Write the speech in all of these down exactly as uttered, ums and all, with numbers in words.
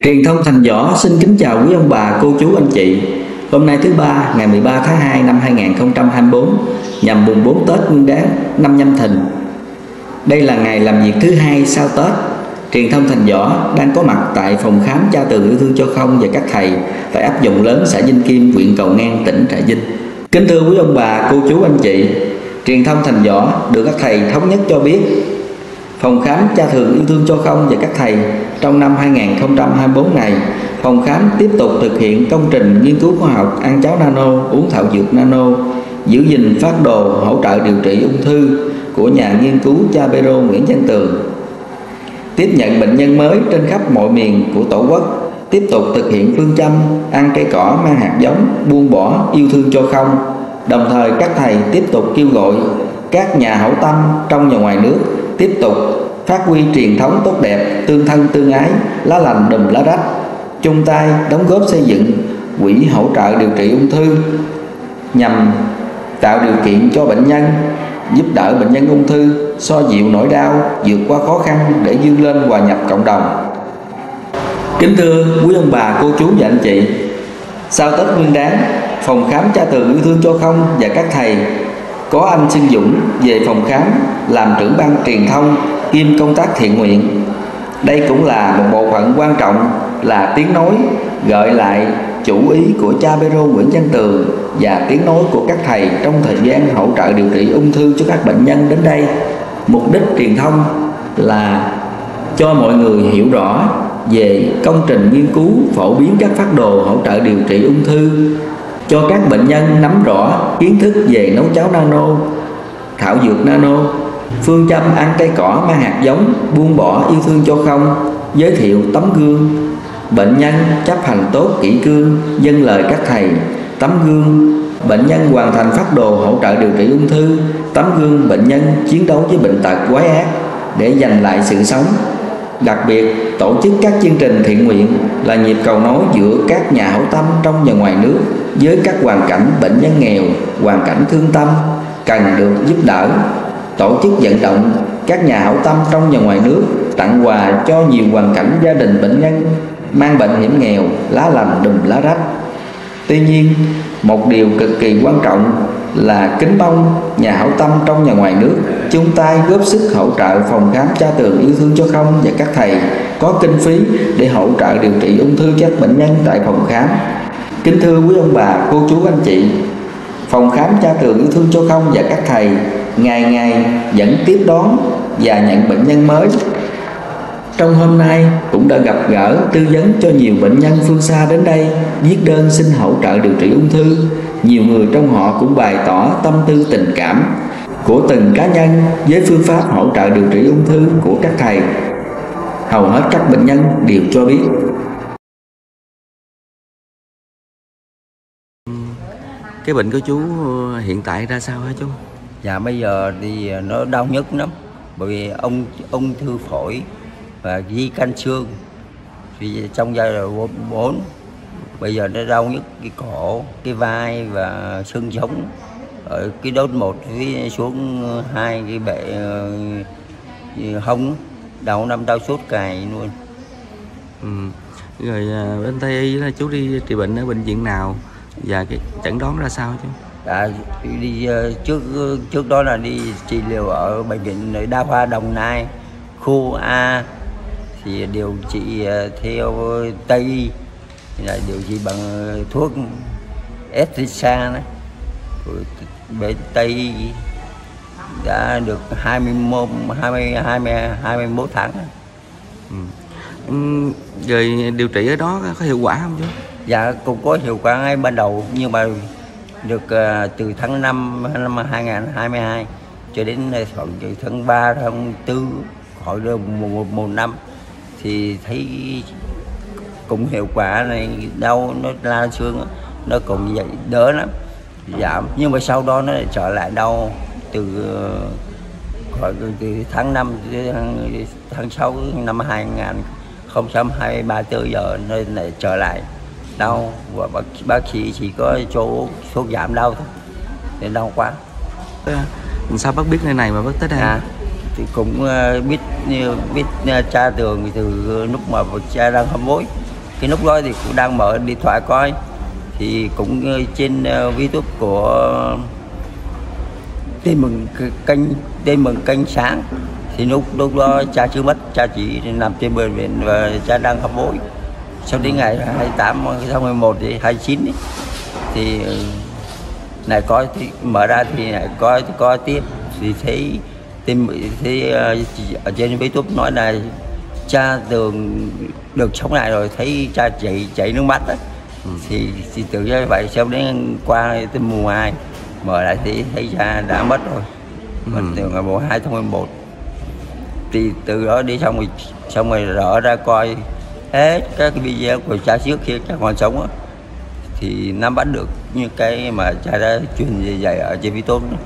Truyền thông Thành Võ xin kính chào quý ông bà, cô chú, anh chị. Hôm nay thứ ba, ngày mười ba tháng hai năm hai nghìn không trăm hai mươi tư, nhằm mùng bốn Tết Nguyên Đán năm Nhâm Thìn. Đây là ngày làm việc thứ hai sau Tết. Truyền thông Thành Võ đang có mặt tại phòng khám Cha Tường Yêu Thương Cho Không và các thầy tại ấp Dòng Lớn, xã Vinh Kim, huyện Cầu Ngang, tỉnh Trà Vinh. Kính thưa quý ông bà, cô chú, anh chị, truyền thông Thành Võ được các thầy thống nhất cho biết phòng khám Cha Tường Yêu Thương Cho Không và các thầy trong năm hai nghìn không trăm hai mươi tư này, phòng khám tiếp tục thực hiện công trình nghiên cứu khoa học ăn cháo nano, uống thảo dược nano, giữ gìn phác đồ hỗ trợ điều trị ung thư của nhà nghiên cứu Cha Pero Nguyễn Văn Tường, tiếp nhận bệnh nhân mới trên khắp mọi miền của Tổ quốc, tiếp tục thực hiện phương châm ăn cây cỏ mang hạt giống, buông bỏ yêu thương cho không. Đồng thời các thầy tiếp tục kêu gọi các nhà hảo tâm trong và ngoài nước tiếp tục phát huy truyền thống tốt đẹp, tương thân tương ái, lá lành đùm lá rách, chung tay đóng góp xây dựng quỹ hỗ trợ điều trị ung thư nhằm tạo điều kiện cho bệnh nhân, giúp đỡ bệnh nhân ung thư xoa dịu nỗi đau, vượt qua khó khăn để vươn lên hòa nhập cộng đồng. Kính thưa quý ông bà, cô chú và anh chị, sau Tết Nguyên Đán, phòng khám Cha Tường Yêu Thương Cho Không và các thầy có anh Xuân Dũng về phòng khám làm trưởng ban truyền thông kiêm công tác thiện nguyện. Đây cũng là một bộ phận quan trọng, là tiếng nói gợi lại chủ ý của Cha Pero Nguyễn Văn Tường và tiếng nói của các thầy trong thời gian hỗ trợ điều trị ung thư cho các bệnh nhân đến đây. Mục đích truyền thông là cho mọi người hiểu rõ về công trình nghiên cứu phổ biến các phác đồ hỗ trợ điều trị ung thư, cho các bệnh nhân nắm rõ kiến thức về nấu cháo nano, thảo dược nano, phương châm ăn cây cỏ mang hạt giống, buông bỏ yêu thương cho không, giới thiệu tấm gương bệnh nhân chấp hành tốt kỷ cương, dâng lời các thầy, tấm gương bệnh nhân hoàn thành phác đồ hỗ trợ điều trị ung thư, tấm gương bệnh nhân chiến đấu với bệnh tật quái ác để giành lại sự sống. Đặc biệt tổ chức các chương trình thiện nguyện là nhịp cầu nối giữa các nhà hảo tâm trong và ngoài nước với các hoàn cảnh bệnh nhân nghèo, hoàn cảnh thương tâm cần được giúp đỡ. Tổ chức vận động các nhà hảo tâm trong và ngoài nước tặng quà cho nhiều hoàn cảnh gia đình bệnh nhân mang bệnh hiểm nghèo, lá lành đùm lá rách. Tuy nhiên, một điều cực kỳ quan trọng là kính mong nhà hảo tâm trong và ngoài nước chung tay góp sức hỗ trợ phòng khám Cha Tường Yêu Thương Cho Không và các thầy có kinh phí để hỗ trợ điều trị ung thư cho các bệnh nhân tại phòng khám. Kính thưa quý ông bà, cô chú, anh chị, phòng khám Cha Tường Yêu Thương Cho Không và các thầy ngày ngày vẫn tiếp đón và nhận bệnh nhân mới. Trong hôm nay cũng đã gặp gỡ tư vấn cho nhiều bệnh nhân phương xa đến đây viết đơn xin hỗ trợ điều trị ung thư. Nhiều người trong họ cũng bày tỏ tâm tư tình cảm của từng cá nhân với phương pháp hỗ trợ điều trị ung thư của các thầy. Hầu hết các bệnh nhân đều cho biết. Cái bệnh của chú hiện tại ra sao hả chú? Dạ bây giờ thì nó đau nhức lắm, bởi vì ông ung thư phổi và di căn xương thì trong giai đoạn bốn. Bây giờ nó đau nhức cái cổ, cái vai và xương sống ở cái đốt một phía xuống hai cái bệ hông, đầu năm đau suốt cài luôn. Ừ. Rồi bên Tây Y là chú đi trị bệnh ở bệnh viện nào và cái chẩn đoán ra sao chú? Đã đi trước trước đó là đi trị liệu ở bệnh viện Đa khoa Đồng Nai khu A, thì điều trị theo Tây Y, là điều trị bằng thuốc Estrisa đó. Bên Tây Y đã được hai mươi mốt, hai mươi, hai mươi, hai mươi mốt tháng. Ừ. Ừ, rồi điều trị ở đó có hiệu quả không chú? Dạ cũng có hiệu quả ngay ban đầu, nhưng mà được uh, từ tháng năm năm hai nghìn không trăm hai mươi hai cho đến khoảng từ tháng ba, tháng tư, khỏi được một, một, một năm thì thấy cũng hiệu quả này, đau nó lan xương nó cũng vậy đỡ lắm, giảm. Nhưng mà sau đó nó lại trở lại đau từ khỏi từ tháng năm tháng, tháng sáu năm hai nghìn không trăm hai mươi ba tới giờ nó lại trở lại đau, và bác, bác sĩ chỉ có chỗ thuốc giảm đau thôi, nên đau quá. Sao bác biết nơi này mà bác tới đây? À, thì cũng uh, biết biết uh, Cha Tường từ lúc mà cha đang hâm mối Cái lúc đó thì cũng đang mở điện thoại coi, thì cũng trên uh, YouTube của tin mừng kênh tin mừng kênh sáng, thì lúc lúc đó cha chưa mất, cha chỉ nằm trên bệnh viện và cha đang hấp hối. Sau đến ngày hai mươi tám tháng mười một thì hai mươi chín ấy, thì này coi thì mở ra thì này coi thì coi tiếp thì thấy tin thấy uh, ở trên YouTube nói là cha Tường được sống lại rồi, thấy cha chảy chảy nước mắt đấy. Ừ. thì thì tự như vậy. Sau đến qua tin mùng hai mở lại thì thấy cha đã mất rồi, mất ừ. từ ngày mùng hai tháng mười một. Thì từ đó đi xong rồi xong rồi rỡ ra coi hết các cái video của cha trước khi cha còn sống á, thì nắm bắt được như cái mà cha đã truyền về dạy ở trên YouTube đó.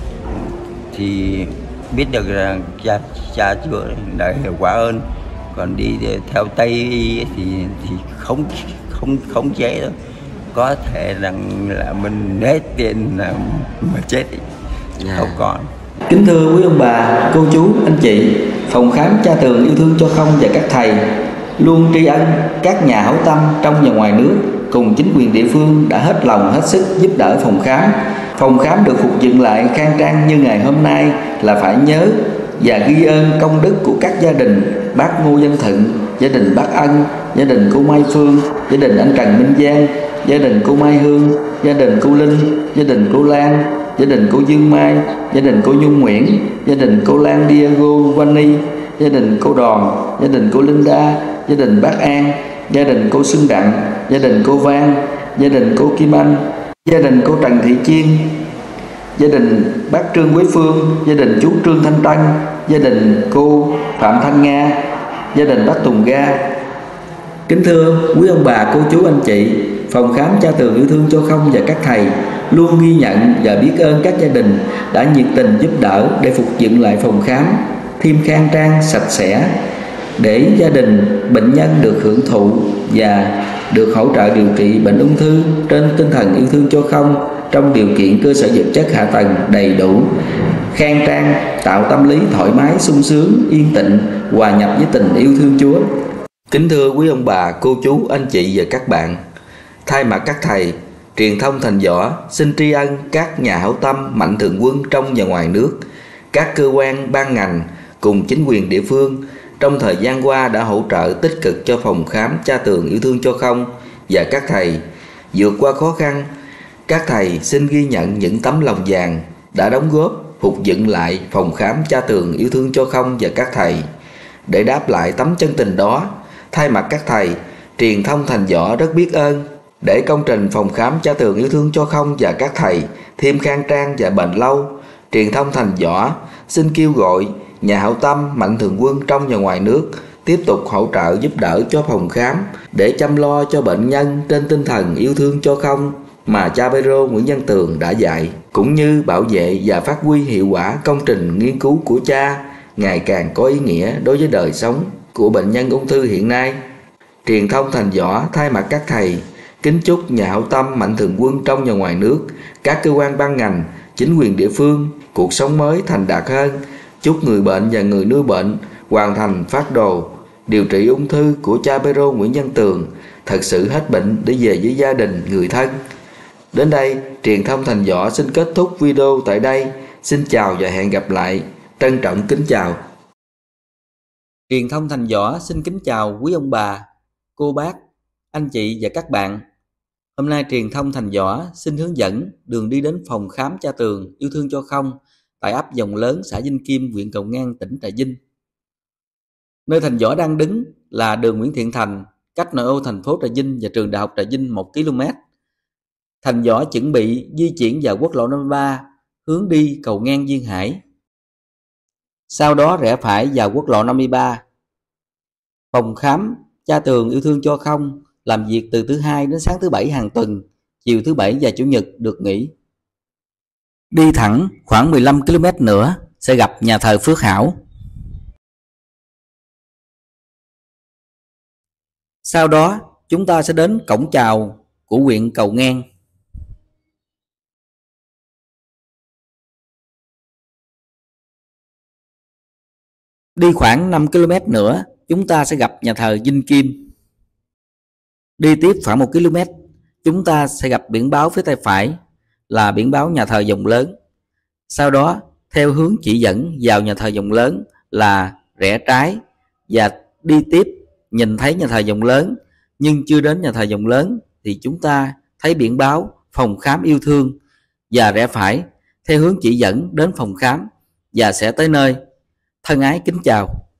Thì biết được rằng cha cha chưa đã hiệu quả hơn, còn đi theo Tây y thì thì không không không chế đâu, có thể rằng là mình hết tiền là mà chết yeah. Không còn. Kính thưa quý ông bà, cô chú, anh chị, phòng khám Cha Tường Yêu Thương Cho Không và các thầy luôn tri ân các nhà hảo tâm trong và ngoài nước cùng chính quyền địa phương đã hết lòng hết sức giúp đỡ phòng khám. Phòng khám được phục dựng lại khang trang như ngày hôm nay là phải nhớ và ghi ơn công đức của các gia đình bác Ngô Văn Thận, gia đình bác Ân, gia đình cô Mai Phương, gia đình anh Trần Minh Giang, gia đình cô Mai Hương, gia đình cô Linh, gia đình cô Lan, gia đình cô Dương Mai, gia đình cô Nhung Nguyễn, gia đình cô Lan Diego Vani, gia đình cô Đòn, gia đình cô Linda, gia đình bác An, gia đình cô Xuân Đặng, gia đình cô Vang, gia đình cô Kim Anh, gia đình cô Trần Thị Chiên, gia đình bác Trương Quế Phương, gia đình chú Trương Thanh Tân, gia đình cô Phạm Thanh Nga, gia đình bác Tùng Ga. Kính thưa quý ông bà, cô chú, anh chị, phòng khám Cha Tường Yêu Thương Cho Không và các thầy luôn ghi nhận và biết ơn các gia đình đã nhiệt tình giúp đỡ để phục dựng lại phòng khám thêm khang trang, sạch sẽ, để gia đình bệnh nhân được hưởng thụ và được hỗ trợ điều trị bệnh ung thư trên tinh thần yêu thương cho không, trong điều kiện cơ sở vật chất hạ tầng đầy đủ, khang trang, tạo tâm lý thoải mái, sung sướng, yên tĩnh, hòa nhập với tình yêu thương Chúa. Kính thưa quý ông bà, cô chú, anh chị và các bạn, thay mặt các thầy, truyền thông Thành Võ xin tri ân các nhà hảo tâm, mạnh thường quân trong và ngoài nước, các cơ quan ban ngành cùng chính quyền địa phương trong thời gian qua đã hỗ trợ tích cực cho phòng khám Cha Tường Yêu Thương Cho Không và các thầy vượt qua khó khăn. Các thầy xin ghi nhận những tấm lòng vàng đã đóng góp phục dựng lại phòng khám Cha Tường Yêu Thương Cho Không và các thầy. Để đáp lại tấm chân tình đó, thay mặt các thầy, truyền thông Thành Võ rất biết ơn. Để công trình phòng khám Cha Tường Yêu Thương Cho Không và các thầy thêm khang trang và bền lâu, truyền thông Thành Võ xin kêu gọi nhà hảo tâm, mạnh thường quân trong và ngoài nước tiếp tục hỗ trợ giúp đỡ cho phòng khám để chăm lo cho bệnh nhân trên tinh thần yêu thương cho không mà cha Pê-rô Nguyễn Văn Tường đã dạy, cũng như bảo vệ và phát huy hiệu quả công trình nghiên cứu của cha ngày càng có ý nghĩa đối với đời sống của bệnh nhân ung thư hiện nay. Truyền thông Thành Võ thay mặt các thầy kính chúc nhà hảo tâm, mạnh thường quân trong và ngoài nước, các cơ quan ban ngành, chính quyền địa phương cuộc sống mới thành đạt hơn. Chúc người bệnh và người nuôi bệnh hoàn thành phác đồ điều trị ung thư của cha Pê-rô Nguyễn Văn Tường thật sự hết bệnh để về với gia đình, người thân. Đến đây, truyền thông Thành Võ xin kết thúc video tại đây. Xin chào và hẹn gặp lại. Trân trọng kính chào. Truyền thông Thành Võ xin kính chào quý ông bà, cô bác, anh chị và các bạn. Hôm nay truyền thông Thành Võ xin hướng dẫn đường đi đến phòng khám Cha Tường Yêu Thương Cho Không tại ấp Dòng Lớn, xã Vinh Kim, huyện Cầu Ngang, tỉnh Trà Vinh. Nơi Thành Võ đang đứng là đường Nguyễn Thiện Thành, cách nội ô thành phố Trà Vinh và trường Đại học Trà Vinh một ki lô mét. Thành Võ chuẩn bị di chuyển vào quốc lộ năm mươi ba hướng đi cầu ngang Duyên Hải. Sau đó rẽ phải vào quốc lộ năm mươi ba. Phòng khám Cha Tường Yêu Thương Cho Không làm việc từ thứ hai đến sáng thứ bảy hàng tuần, chiều thứ bảy và chủ nhật được nghỉ. Đi thẳng khoảng mười lăm ki lô mét nữa sẽ gặp nhà thờ Phước Hảo. Sau đó chúng ta sẽ đến cổng chào của huyện Cầu Ngang. Đi khoảng năm ki lô mét nữa chúng ta sẽ gặp nhà thờ Vinh Kim. Đi tiếp khoảng một ki lô mét, chúng ta sẽ gặp biển báo phía tay phải là biển báo nhà thờ Dòng Lớn. Sau đó, theo hướng chỉ dẫn vào nhà thờ Dòng Lớn là rẽ trái, và đi tiếp nhìn thấy nhà thờ Dòng Lớn, nhưng chưa đến nhà thờ Dòng Lớn thì chúng ta thấy biển báo phòng khám yêu thương, và rẽ phải theo hướng chỉ dẫn đến phòng khám và sẽ tới nơi. Thân ái kính chào.